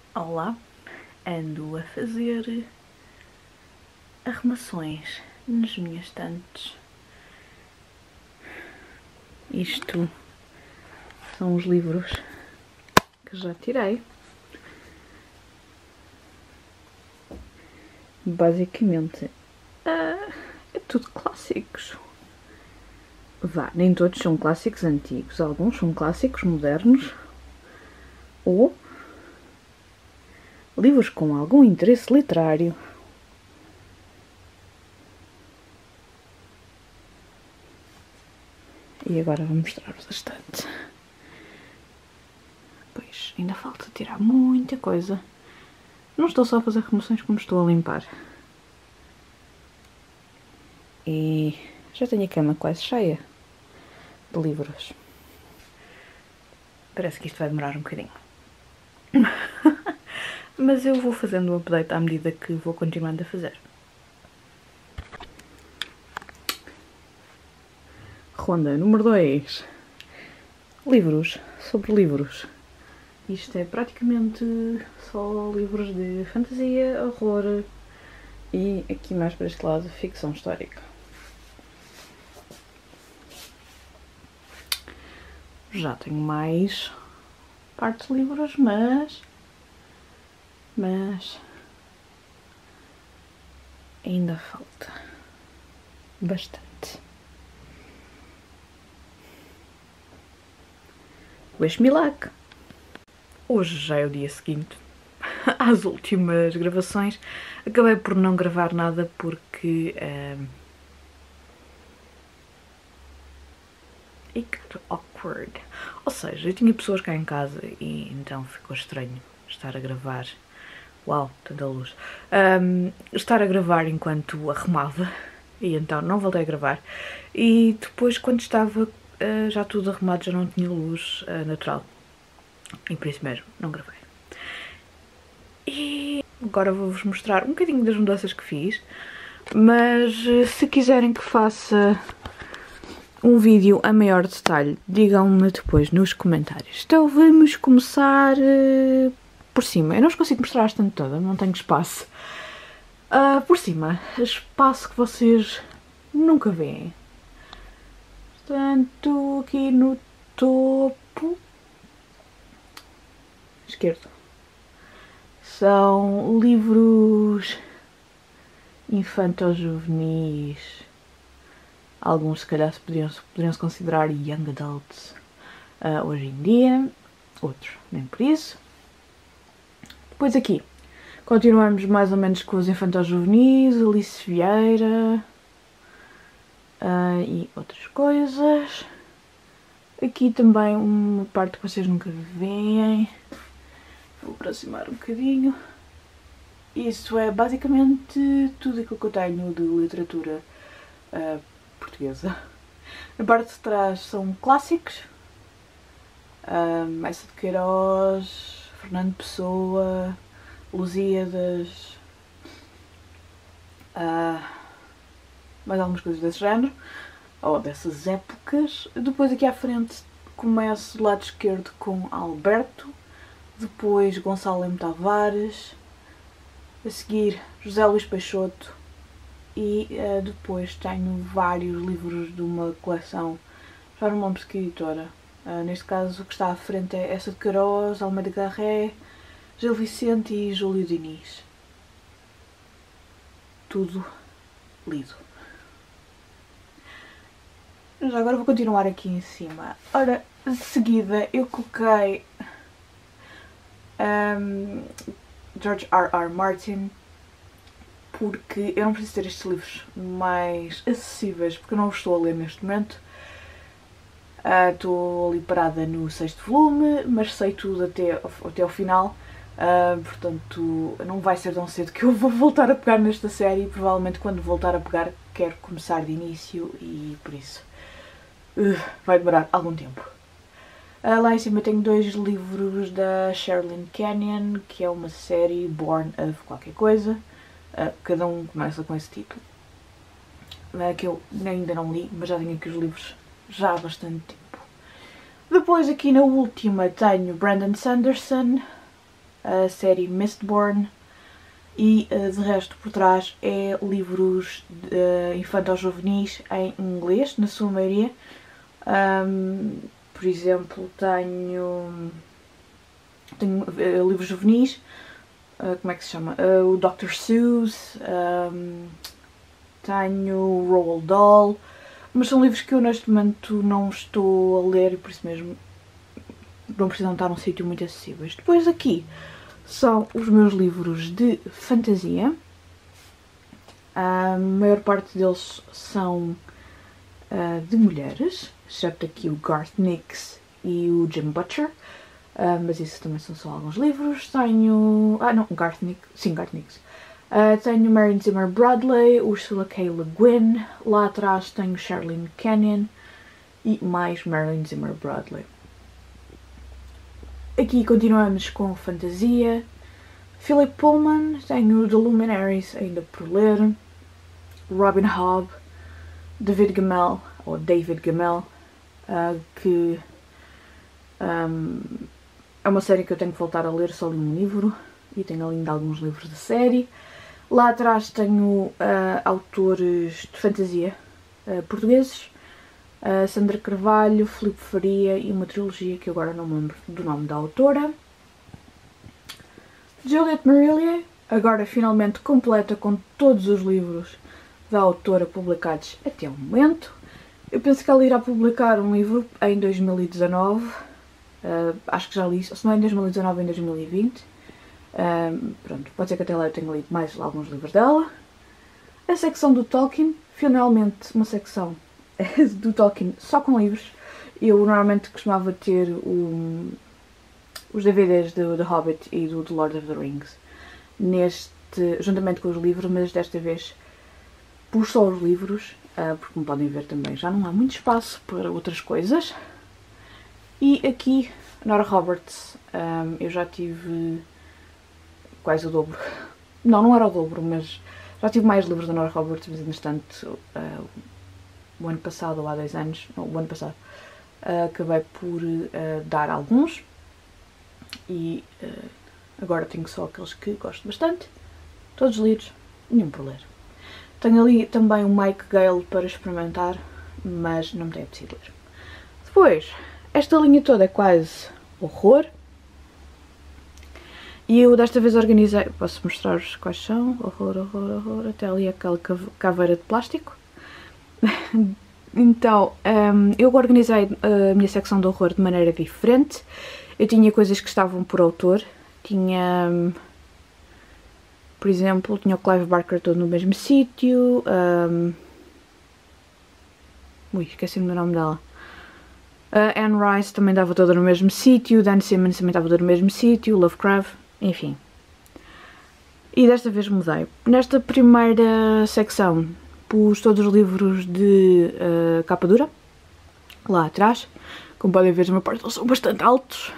Olá, ando a fazer arrumações nas minhas estantes. Isto são os livros que já tirei. Basicamente é tudo clássicos. Nem todos são clássicos antigos, alguns são clássicos modernos ou livros com algum interesse literário. E agora vou mostrar-vos a estante. Pois, ainda falta tirar muita coisa. Não estou só a fazer remoções, como estou a limpar. E já tenho a cama quase cheia de livros. Parece que isto vai demorar um bocadinho. Mas eu vou fazendo o update à medida que vou continuando a fazer. Ronda número 2. Livros sobre livros. Isto é praticamente só livros de fantasia, horror e aqui mais para este lado ficção histórica. Já tenho mais partes de livros, mas ainda falta bastante. Wish-me luck! Hoje já é o dia seguinte às últimas gravações. Acabei por não gravar nada porque e que awkward. Ou seja, eu tinha pessoas cá em casa e então ficou estranho estar a gravar. Uau, tanta luz. Estar a gravar enquanto arrumava e então não voltei a gravar. E depois, quando estava já tudo arrumado, já não tinha luz natural. E por isso mesmo, não gravei. E agora vou-vos mostrar um bocadinho das mudanças que fiz. Mas se quiserem que faça um vídeo a maior detalhe, digam-me depois nos comentários. Então vamos começar por cima. Eu não vos consigo mostrar a estante toda, não tenho espaço. Por cima, espaço que vocês nunca veem. Portanto, aqui no topo esquerdo são livros infanto-juvenis. Alguns se calhar poderiam-se considerar young adults hoje em dia, outros nem por isso. Depois aqui continuamos mais ou menos com os infantos-juvenis, Alice Vieira e outras coisas. Aqui também uma parte que vocês nunca veem. Vou aproximar um bocadinho. Isso é basicamente tudo aquilo que eu tenho de literatura portuguesa. Na parte de trás são clássicos. Essa de Queiroz, Fernando Pessoa, Lusíadas, mais algumas coisas desse género, ou dessas épocas. Depois aqui à frente começo do lado esquerdo com Alberto, depois Gonçalo M. Tavares, a seguir José Luís Peixoto e depois tenho vários livros de uma coleção, já não me lembro de que editora. Neste caso o que está à frente é essa de Queiroz, Almeida Garré, Gil Vicente e Júlio Diniz. Tudo lido. Mas agora vou continuar aqui em cima. Ora, de seguida eu coloquei George R.R. Martin, porque eu não preciso ter estes livros mais acessíveis, porque eu não os estou a ler neste momento. Estou ali parada no 6º volume, mas sei tudo até ao final, portanto não vai ser tão cedo que eu vou voltar a pegar nesta série. Provavelmente quando voltar a pegar quero começar de início e por isso vai demorar algum tempo. Lá em cima tenho 2 livros da Sherilyn Kenyon, que é uma série, Born of qualquer coisa. Cada um começa com esse título, que eu ainda não li, mas já tenho aqui os livros já há bastante tempo. Depois aqui na última tenho Brandon Sanderson, a série Mistborn e de resto por trás é livros infanto-juvenis em inglês, na sua maioria. Por exemplo, tenho livros juvenis, como é que se chama? O Dr. Seuss, tenho o Roald Dahl, mas são livros que eu neste momento não estou a ler e por isso mesmo não precisam estar num sítio muito acessíveis. Depois aqui são os meus livros de fantasia. A maior parte deles são de mulheres, excepto aqui o Garth Nix e o Jim Butcher. Mas isso também são só alguns livros. Tenho... Garth Nix. Sim, Garth Nix. Tenho Marion Zimmer Bradley, Ursula K. Le Guin. Lá atrás tenho Charlene Canyon e mais Marion Zimmer Bradley. Aqui continuamos com fantasia. Philip Pullman, tenho The Luminaries ainda por ler. Robin Hobb, David Gemmell, que é uma série que eu tenho que voltar a ler, só li um livro e tenho ainda alguns livros da série. Lá atrás tenho autores de fantasia portugueses. Sandra Carvalho, Filipe Faria e uma trilogia que eu agora não me lembro do nome da autora. Juliette Marillier, agora finalmente completa com todos os livros da autora publicados até o momento. Eu penso que ela irá publicar um livro em 2019, acho que já li, se não é em 2019, em 2020. Pronto, pode ser que até lá eu tenha lido mais alguns livros dela. A secção do Tolkien, finalmente uma secção do Tolkien só com livros. Eu normalmente costumava ter os DVDs do The Hobbit e do The Lord of the Rings juntamente com os livros, mas desta vez pus só os livros, porque como podem ver também já não há muito espaço para outras coisas. E aqui, Nora Roberts, eu já tive quase o dobro. Não era o dobro, mas já tive mais livros da Nora Roberts, mas entretanto o ano passado, ou há 2 anos, não, o ano passado, acabei por dar alguns e agora tenho só aqueles que gosto bastante, todos lidos, nenhum por ler. Tenho ali também o Mike Gale para experimentar, mas não me tem apetecido ler. Depois, esta linha toda é quase horror. E eu desta vez organizei, posso mostrar-vos quais são, horror, até ali aquela caveira de plástico. Então, eu organizei a minha secção de horror de maneira diferente. Eu tinha coisas que estavam por autor, tinha, por exemplo, tinha o Clive Barker todo no mesmo sítio, esqueci-me do nome dela. Anne Rice também estava toda no mesmo sítio, Dan Simmons também estava todo no mesmo sítio, Lovecraft, enfim. E desta vez mudei. Nesta primeira secção pus todos os livros de capa dura, lá atrás. Como podem ver, os meus partes são bastante altos.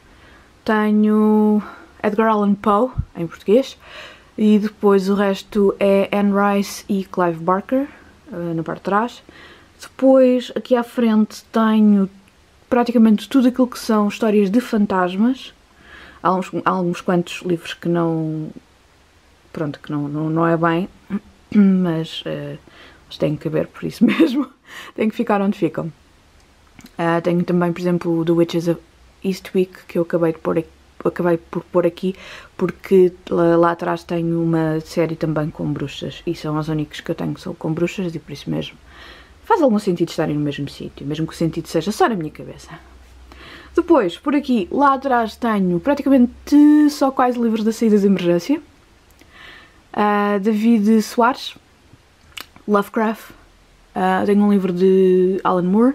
Tenho Edgar Allan Poe, em português, e depois o resto é Anne Rice e Clive Barker, na parte de trás. Depois, aqui à frente, tenho praticamente tudo aquilo que são histórias de fantasmas. Há alguns quantos livros que não... Pronto, que não é bem, mas eles têm que caber por isso mesmo. Têm que ficar onde ficam. Tenho também, por exemplo, The Witches of Eastwick, que eu acabei por pôr aqui, porque lá atrás tenho uma série também com bruxas, e são as únicas que eu tenho que são com bruxas, e por isso mesmo faz algum sentido estarem no mesmo sítio, mesmo que o sentido seja só na minha cabeça. Depois, por aqui, lá atrás tenho praticamente só quase livros da saída de emergência. David Soares, Lovecraft, tenho um livro de Alan Moore,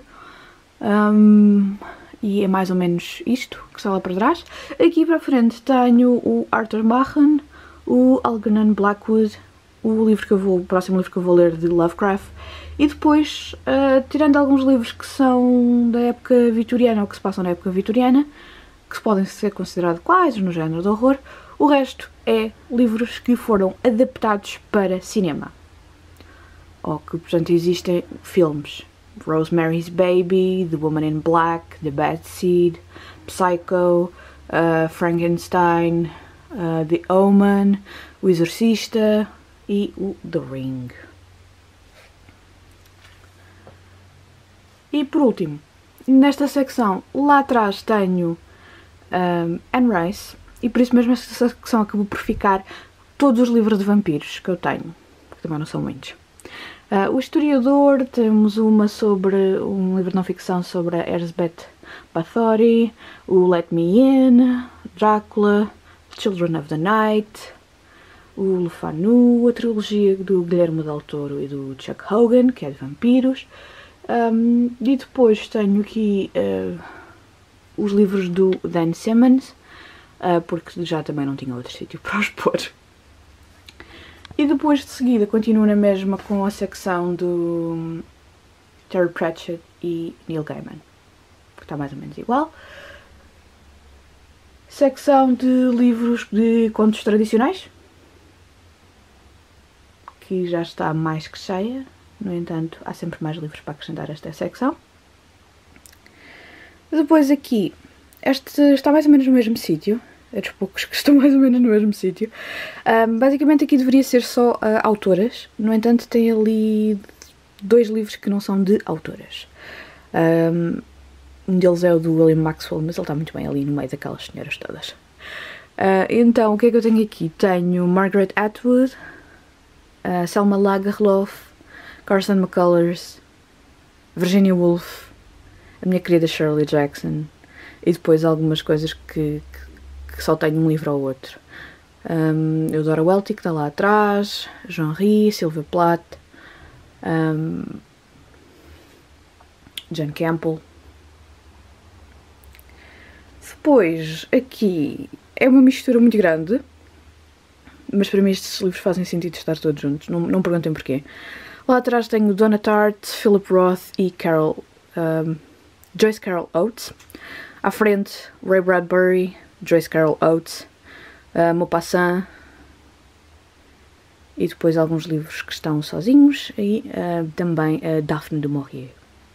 e é mais ou menos isto que está lá para trás. Aqui para a frente tenho o Arthur Machen, o Algernon Blackwood, o próximo livro que eu vou ler de Lovecraft, e depois, tirando alguns livros que são da época vitoriana ou que se passam na época vitoriana, que podem ser considerados quase no género de horror, o resto é livros que foram adaptados para cinema. Ou que, portanto, existem filmes. Rosemary's Baby, The Woman in Black, The Bad Seed, Psycho, Frankenstein, The Omen, O Exorcista e o The Ring. E por último, nesta secção, lá atrás tenho Anne Rice, e por isso mesmo esta secção acabou por ficar todos os livros de vampiros que eu tenho, que também não são muitos. O Historiador, temos um livro de não ficção sobre a Elizabeth Bathory, o Let Me In, Drácula, Children of the Night, o Le Fanu, a trilogia do Guillermo del Toro e do Chuck Hogan, que é de vampiros. E depois tenho aqui os livros do Dan Simmons, porque já também não tinha outro sítio para os pôr. E depois de seguida continuo na mesma com a secção do Terry Pratchett e Neil Gaiman, que está mais ou menos igual. Secção de livros de contos tradicionais, que já está mais que cheia. No entanto, há sempre mais livros para acrescentar a esta secção. Depois aqui, este está mais ou menos no mesmo sítio. É dos poucos que estão mais ou menos no mesmo sítio. Basicamente aqui deveria ser só autoras. No entanto, tem ali 2 livros que não são de autoras. Um deles é o do William Maxwell, mas ele está muito bem ali no meio daquelas senhoras todas. Então, o que é que eu tenho aqui? Tenho Margaret Atwood, Selma Lagerlöf, Carson McCullers, Virginia Woolf, a minha querida Shirley Jackson, e depois algumas coisas que só tenho um livro ou outro. Eudora Welty, que está lá atrás, Jean Rhys, Sylvia Plath, Jane Campbell. Depois, aqui é uma mistura muito grande, mas para mim estes livros fazem sentido estar todos juntos, não perguntem porquê. Lá atrás tenho Donna Tartt, Philip Roth e Joyce Carol Oates. À frente, Ray Bradbury, Joyce Carol Oates, Maupassant, e depois alguns livros que estão sozinhos, e também Daphne du Maurier.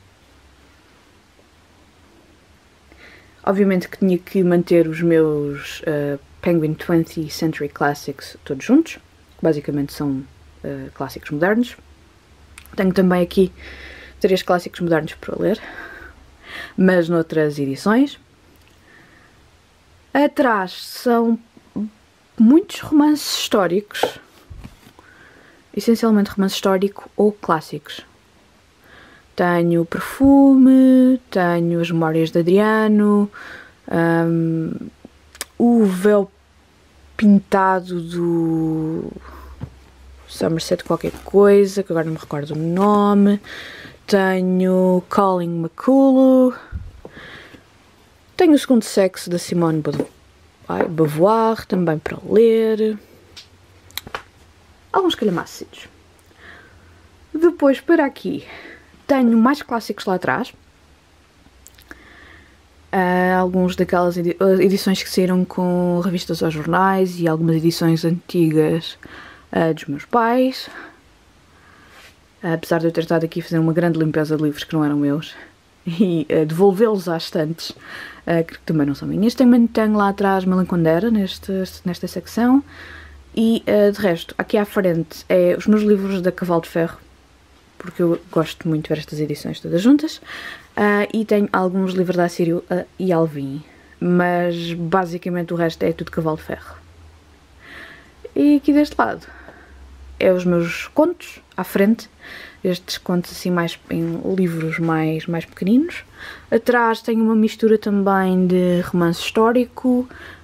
Obviamente que tinha que manter os meus Penguin 20th Century Classics todos juntos, que basicamente são clássicos modernos. Tenho também aqui 3 clássicos modernos para ler, mas noutras edições. Atrás são muitos romances históricos, essencialmente romance histórico ou clássicos. Tenho Perfume, tenho As Memórias de Adriano, o Véu Pintado do Somerset qualquer coisa, que agora não me recordo o nome. Tenho Colin McCullough. Tenho O Segundo Sexo, da Simone Beauvoir, também para ler. Alguns calhamaços. Depois, para aqui, tenho mais clássicos lá atrás. Alguns daquelas edições que saíram com revistas aos jornais e algumas edições antigas dos meus pais. Apesar de eu ter estado aqui a fazer uma grande limpeza de livros que não eram meus e devolvê-los às estantes, que também não são minhas. Também tenho lá atrás Melancondera nesta secção. E de resto, aqui à frente é os meus livros da Cavalo de Ferro, porque eu gosto muito de ver estas edições todas juntas. E tenho alguns livros da Assírio e Alvim, mas basicamente o resto é tudo Cavalo de Ferro. E aqui deste lado é os meus contos à frente, estes contos assim mais em livros mais pequeninos. Atrás tenho uma mistura também de romance histórico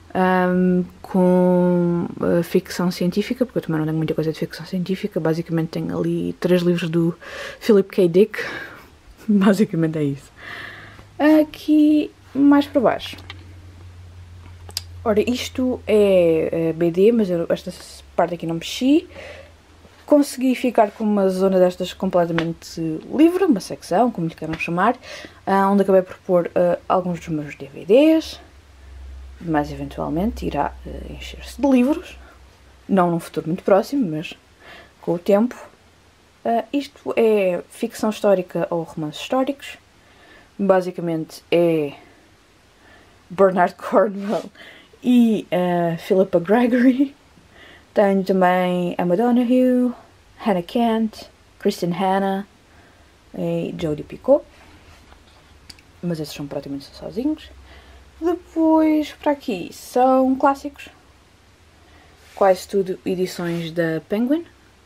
com ficção científica, porque eu também não tenho muita coisa de ficção científica. Basicamente tenho ali 3 livros do Philip K. Dick, basicamente é isso. Aqui mais para baixo, ora, isto é BD, mas esta parte aqui não mexi. Consegui ficar com uma zona destas completamente livre, uma secção, como lhe queiram chamar, onde acabei por pôr alguns dos meus DVDs, mas eventualmente irá encher-se de livros, não num futuro muito próximo, mas com o tempo. Isto é ficção histórica ou romances históricos. Basicamente é Bernard Cornwell e Philippa Gregory. Tenho também Emma Donoghue, Hannah Kent, Kristen Hanna e Jodie Picot. Mas esses são praticamente sozinhos. Depois, para aqui, são clássicos. Quase tudo edições da Penguin.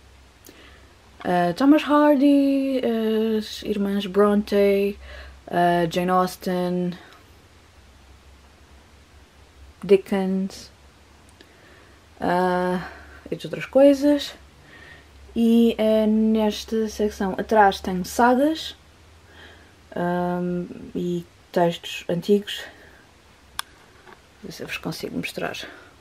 Thomas Hardy, as irmãs Bronte, Jane Austen, Dickens, entre outras coisas. E nesta secção atrás tenho sagas e textos antigos. Ver se eu vos consigo mostrar.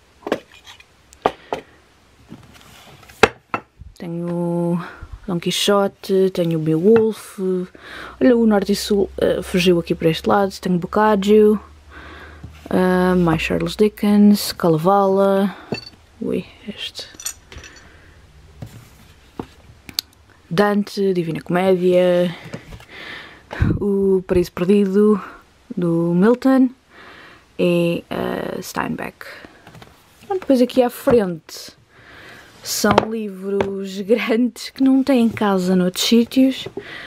Tenho Don Quixote, tenho Beowulf, olha, o Norte e Sul fugiu aqui para este lado. Tenho Boccaccio, mais Charles Dickens, Kalevala, Dante, Divina Comédia, O Paraíso Perdido, do Milton e Steinbeck. Depois aqui à frente são livros grandes que não têm casa noutros sítios.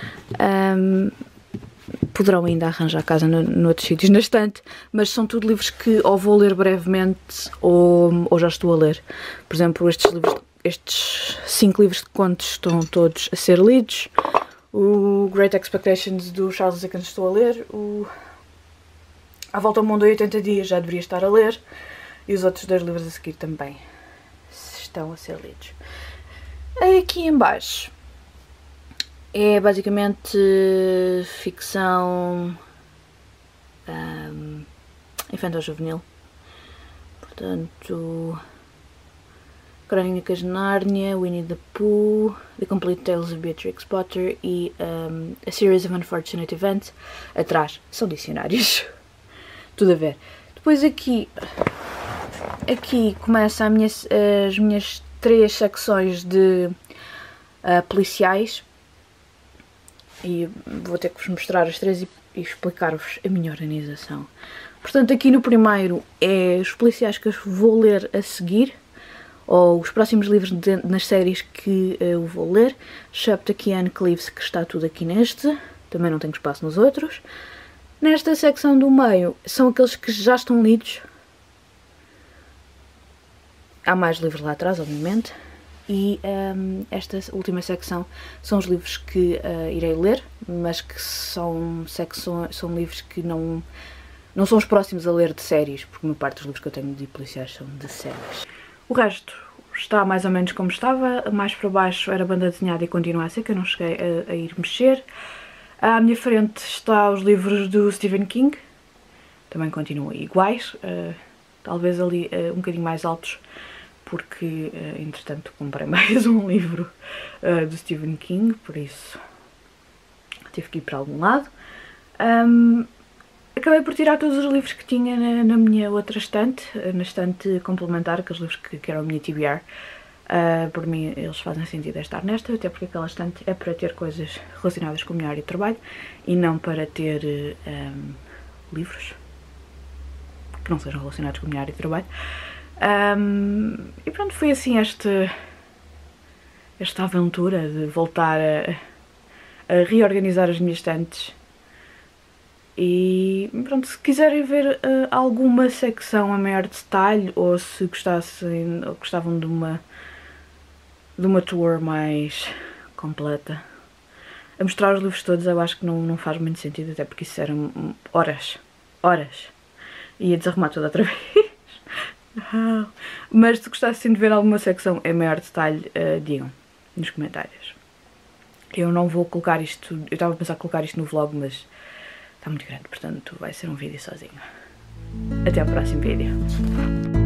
Poderão ainda arranjar casa noutros sítios na estante, mas são tudo livros que ou vou ler brevemente ou já estou a ler. Por exemplo, estes 5 livros de contos estão todos a ser lidos. O Great Expectations do Charles Dickens estou a ler. O A Volta ao Mundo em 80 Dias já deveria estar a ler. E os outros 2 livros a seguir também estão a ser lidos. Aqui em baixo é basicamente ficção infantil-juvenil. Portanto, Crônicas de Nárnia, Winnie the Pooh, The Complete Tales of Beatrix Potter e A Series of Unfortunate Events. Atrás são dicionários. Tudo a ver. Depois aqui começa as minhas 3 secções de policiais. E vou ter que vos mostrar as 3 e explicar-vos a minha organização. Portanto, aqui no primeiro é os policiais que eu vou ler a seguir, ou os próximos livros nas séries que eu vou ler, excepto aqui Anne Cleves, que está tudo aqui neste. Também não tenho espaço nos outros. Nesta secção do meio são aqueles que já estão lidos. Há mais livros lá atrás, obviamente. E esta última secção são os livros que irei ler, mas que são livros que não são os próximos a ler de séries, porque uma parte dos livros que eu tenho de policiais são de séries. O resto está mais ou menos como estava. Mais para baixo era banda desenhada e continua a ser, que eu não cheguei a ir mexer. À minha frente está os livros do Stephen King, também continuam iguais, talvez ali um bocadinho mais altos, porque entretanto comprei mais um livro do Stephen King, por isso tive que ir para algum lado. Acabei por tirar todos os livros que tinha na minha outra estante, na estante complementar, aqueles livros que eram a minha TBR. Por mim eles fazem sentido estar nesta, até porque aquela estante é para ter coisas relacionadas com a minha área de trabalho e não para ter livros que não sejam relacionados com a minha área de trabalho. E pronto, foi assim esta aventura de voltar a reorganizar as minhas estantes. E pronto, se quiserem ver alguma secção a maior detalhe, ou se gostavam de uma tour mais completa, a mostrar os livros todos, eu acho que não faz muito sentido, até porque isso eram horas. Ia desarrumar tudo outra vez. Mas se gostassem de ver alguma secção em maior detalhe, digam nos comentários. Eu não vou colocar isto, eu estava a pensar em colocar isto no vlog, mas está muito grande, portanto vai ser um vídeo sozinho. Até ao próximo vídeo.